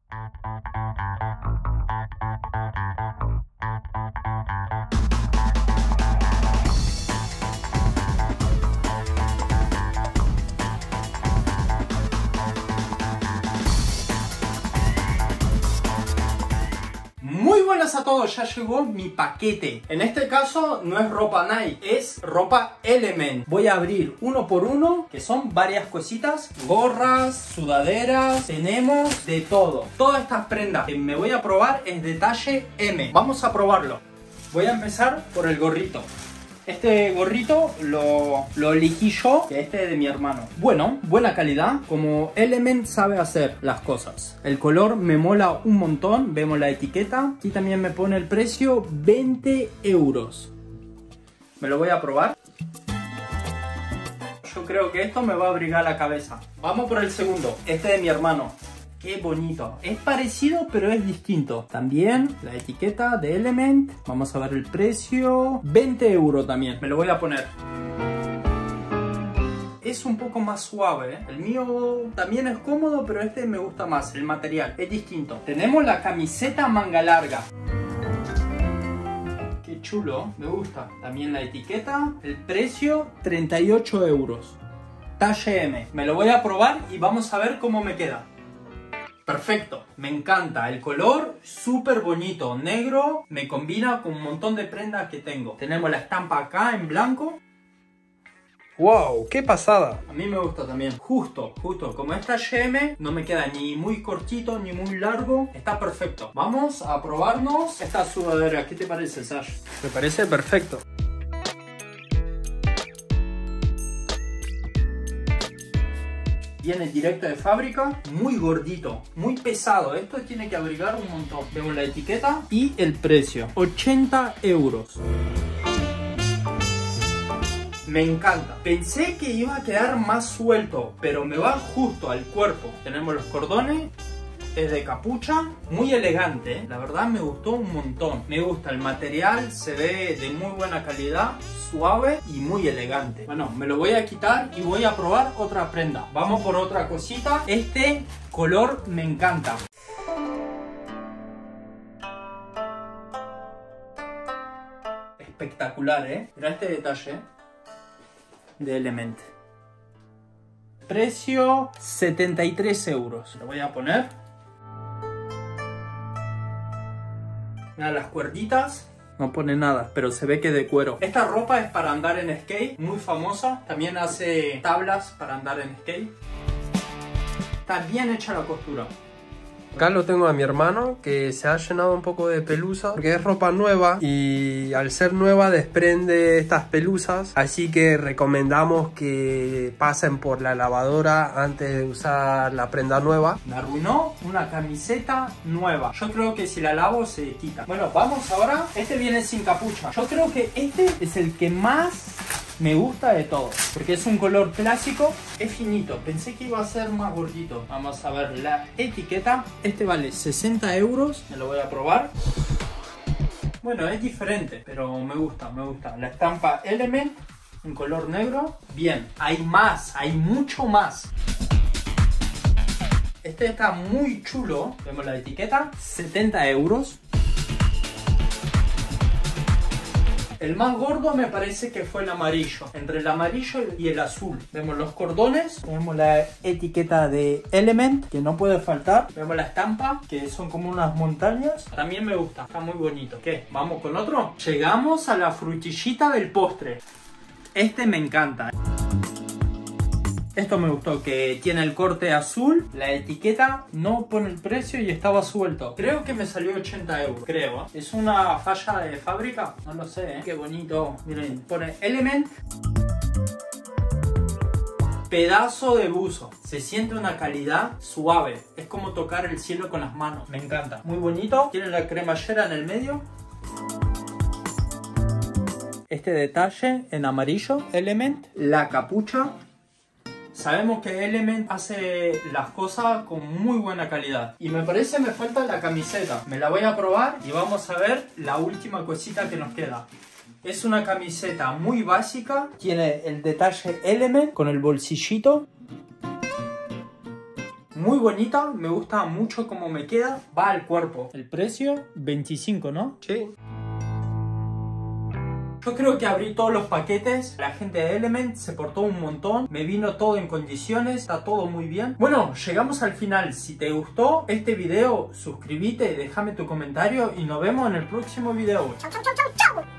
Muy buenas a todos, ya llegó mi paquete. En este caso no es ropa Nike, es ropa Element. Voy a abrir uno por uno, que son varias cositas. Gorras, sudaderas, tenemos de todo. Todas estas prendas que me voy a probar es de talle M. Vamos a probarlo. Voy a empezar por el gorrito. Este gorrito lo elegí yo, que este es de mi hermano. Bueno, buena calidad, como Element sabe hacer las cosas. El color me mola un montón, vemos la etiqueta. Aquí también me pone el precio, 20 euros. Me lo voy a probar. Yo creo que esto me va a abrigar la cabeza. Vamos por el segundo, este es de mi hermano. Qué bonito. Es parecido, pero es distinto. También la etiqueta de Element. Vamos a ver el precio. 20 euros también. Me lo voy a poner. Es un poco más suave, ¿eh? El mío también es cómodo, pero este me gusta más. El material es distinto. Tenemos la camiseta manga larga. Qué chulo. Me gusta. También la etiqueta. El precio, 38 euros. Talle M. Me lo voy a probar y vamos a ver cómo me queda. Perfecto, me encanta el color, súper bonito, negro, me combina con un montón de prendas que tengo. Tenemos la estampa acá en blanco. ¡Wow! ¡Qué pasada! A mí me gusta también, justo, como esta M no me queda ni muy cortito ni muy largo, está perfecto. Vamos a probarnos esta sudadera, ¿qué te parece, Sash? Me parece perfecto. Viene directo de fábrica, muy gordito, muy pesado. Esto tiene que abrigar un montón. Vemos la etiqueta y el precio, 80 euros. Me encanta. Pensé que iba a quedar más suelto, pero me va justo al cuerpo. Tenemos los cordones. Es de capucha, muy elegante, ¿eh? La verdad me gustó un montón. Me gusta el material, se ve de muy buena calidad, suave y muy elegante. Bueno, me lo voy a quitar y voy a probar otra prenda. Vamos por otra cosita. Este color me encanta. Espectacular, ¿eh? Mira este detalle de Element. Precio 73 euros. Lo voy a poner. Mira las cuerditas, no pone nada, pero se ve que de cuero. Esta ropa es para andar en skate, muy famosa. También hace tablas para andar en skate. Está bien hecha la costura. Acá lo tengo a mi hermano, que se ha llenado un poco de pelusa porque es ropa nueva y al ser nueva desprende estas pelusas, así que recomendamos que pasen por la lavadora antes de usar la prenda nueva. Me arruinó una camiseta nueva. Yo creo que si la lavo se quita. Bueno, vamos ahora. Este viene sin capucha. Yo creo que este es el que más me gusta de todo, porque es un color clásico, es finito. Pensé que iba a ser más gordito. Vamos a ver la etiqueta. Este vale 60 euros. Me lo voy a probar. Bueno, es diferente, pero me gusta, me gusta. La estampa Element, en color negro. Bien, hay más, hay mucho más. Este está muy chulo. Vemos la etiqueta. 70 euros. El más gordo me parece que fue el amarillo. Entre el amarillo y el azul. Vemos los cordones. Vemos la etiqueta de Element, que no puede faltar. Vemos la estampa, que son como unas montañas. También me gusta. Está muy bonito. ¿Qué? ¿Vamos con otro? Llegamos a la frutillita del postre. Este me encanta. Esto me gustó, que tiene el corte azul, la etiqueta no pone el precio y estaba suelto. Creo que me salió 80 euros, creo. ¿Es una falla de fábrica? No lo sé, ¿eh? Qué bonito. Miren, pone Element. Pedazo de buzo. Se siente una calidad suave. Es como tocar el cielo con las manos. Me encanta. Muy bonito. Tiene la cremallera en el medio. Este detalle en amarillo, Element. La capucha. Sabemos que Element hace las cosas con muy buena calidad. Y me parece me falta la camiseta. Me la voy a probar y vamos a ver la última cosita que nos queda. Es una camiseta muy básica. Tiene el detalle Element con el bolsillito. muy bonita, me gusta mucho cómo me queda, va al cuerpo. El precio, 25, ¿no? Sí. Yo creo que abrí todos los paquetes, la gente de Element se portó un montón, me vino todo en condiciones, está todo muy bien. Bueno, llegamos al final. Si te gustó este video, suscríbete, déjame tu comentario y nos vemos en el próximo video. Chau, chau, chau, chau, chau.